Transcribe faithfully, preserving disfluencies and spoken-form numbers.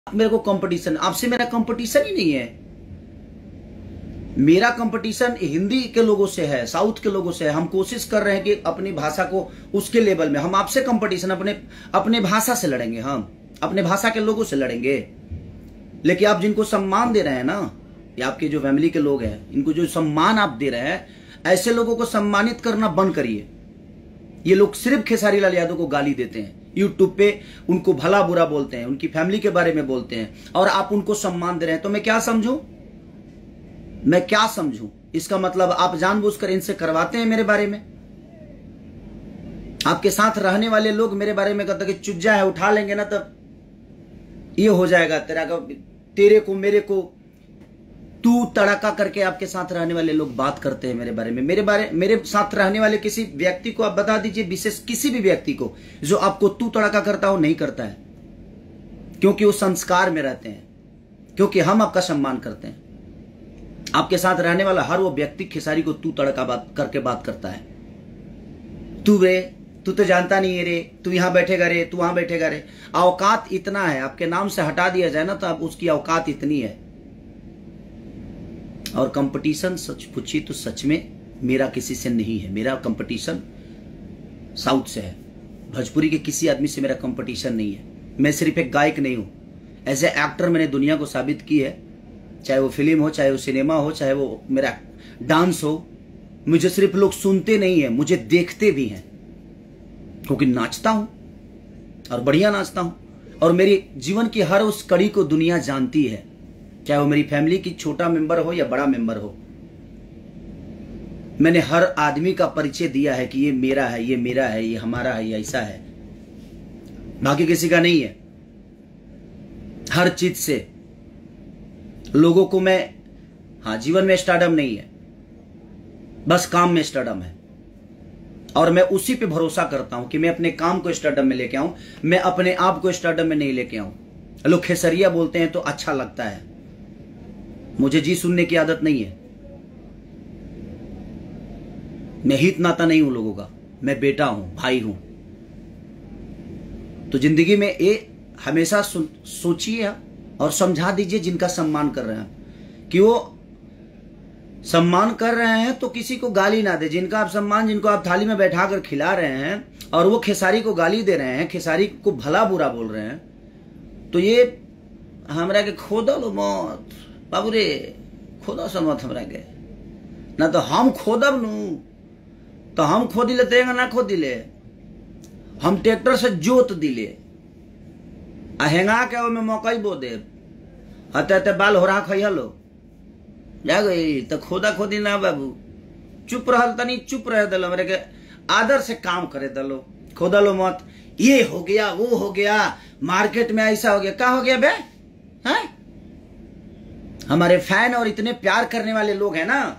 मेरे को कंपटीशन, आपसे मेरा कंपटीशन ही नहीं है। मेरा कंपटीशन हिंदी के लोगों से है, साउथ के लोगों से है। हम कोशिश कर रहे हैं कि अपनी भाषा को उसके लेवल में, हम आपसे कंपटीशन अपने अपने भाषा से लड़ेंगे, हम अपने भाषा के लोगों से लड़ेंगे। लेकिन आप जिनको सम्मान दे रहे हैं ना, या आपके जो फैमिली के लोग हैं, इनको जो सम्मान आप दे रहे हैं, ऐसे लोगों को सम्मानित करना बंद करिए। ये लोग सिर्फ खेसारी लाल यादव को गाली देते हैं, यूट्यूब पे उनको भला बुरा बोलते हैं, उनकी फैमिली के बारे में बोलते हैं, और आप उनको सम्मान दे रहे हैं। तो मैं क्या समझूं, मैं क्या समझूं? इसका मतलब आप जानबूझकर इनसे करवाते हैं मेरे बारे में। आपके साथ रहने वाले लोग मेरे बारे में कहते कि चुज्जा है, उठा लेंगे ना तब ये हो जाएगा तेरा का, तेरे को मेरे को तू तड़का करके आपके साथ रहने वाले लोग बात करते हैं मेरे बारे में। मेरे बारे मेरे साथ रहने वाले किसी व्यक्ति को आप बता दीजिए, विशेष किसी भी व्यक्ति को जो आपको तू तड़का करता हो, नहीं करता है, क्योंकि वो संस्कार में रहते हैं, क्योंकि हम आपका सम्मान करते हैं। आपके साथ रहने वाला हर वो व्यक्ति खेसारी को तू तड़का बात करके बात करता है। तू रे, तू तो जानता नहीं है रे, तू यहां बैठेगा रे, तू वहां बैठेगा रे। औकात इतना है, आपके नाम से हटा दिया जाए ना तो आप उसकी औकात इतनी है। और कंपटीशन सच पूछी तो सच में मेरा किसी से नहीं है। मेरा कंपटीशन साउथ से है, भोजपुरी के किसी आदमी से मेरा कंपटीशन नहीं है। मैं सिर्फ एक गायक नहीं हूं, एज ए एक्टर मैंने दुनिया को साबित की है, चाहे वो फिल्म हो, चाहे वो सिनेमा हो, चाहे वो मेरा डांस हो। मुझे सिर्फ लोग सुनते नहीं है, मुझे देखते भी हैं, क्योंकि नाचता हूं और बढ़िया नाचता हूं। और मेरी जीवन की हर उस कड़ी को दुनिया जानती है, चाहे वो मेरी फैमिली की छोटा मेंबर हो या बड़ा मेंबर हो। मैंने हर आदमी का परिचय दिया है कि ये मेरा है, ये मेरा है, ये हमारा है, ये ऐसा है, बाकी किसी का नहीं है। हर चीज से लोगों को मैं, हाँ, जीवन में स्टारडम नहीं है, बस काम में स्टारडम है। और मैं उसी पे भरोसा करता हूं कि मैं अपने काम को स्टारडम में लेके आऊं, मैं अपने आप को स्टारडम में नहीं लेके आऊं। लोग खेसरिया बोलते हैं तो अच्छा लगता है, मुझे जी सुनने की आदत नहीं है। मैं हित नाता नहीं हूं लोगों का, मैं बेटा हूं, भाई हूं। तो जिंदगी में ये हमेशा सोचिए और समझा दीजिए जिनका सम्मान कर रहे हैं, कि वो सम्मान कर रहे हैं तो किसी को गाली ना दे। जिनका आप सम्मान, जिनको आप थाली में बैठा कर खिला रहे हैं और वो खेसारी को गाली दे रहे हैं, खेसारी को भला बुरा बोल रहे हैं, तो ये हमरा के खोदल मत बाबू रे, खोदा सा मत हमरा के, ना तो हम खोदब नू, तो हम खोदी ले तेगा ना खोदी ले, हम ट्रैक्टर से जोत दिले आ हेंगा के ओमे मकई बो दे, अते अते बाल हो रहा खई हलो जा गई। तो खोदा खोदी ना बाबू, चुप रहल, तनी चुप रह दलो, मेरे के आदर से काम करे दलो, खोदलो मत। ये हो गया, वो हो गया, मार्केट में ऐसा हो गया, क्या हो गया बे? हैं? हमारे फैन और इतने प्यार करने वाले लोग हैं ना,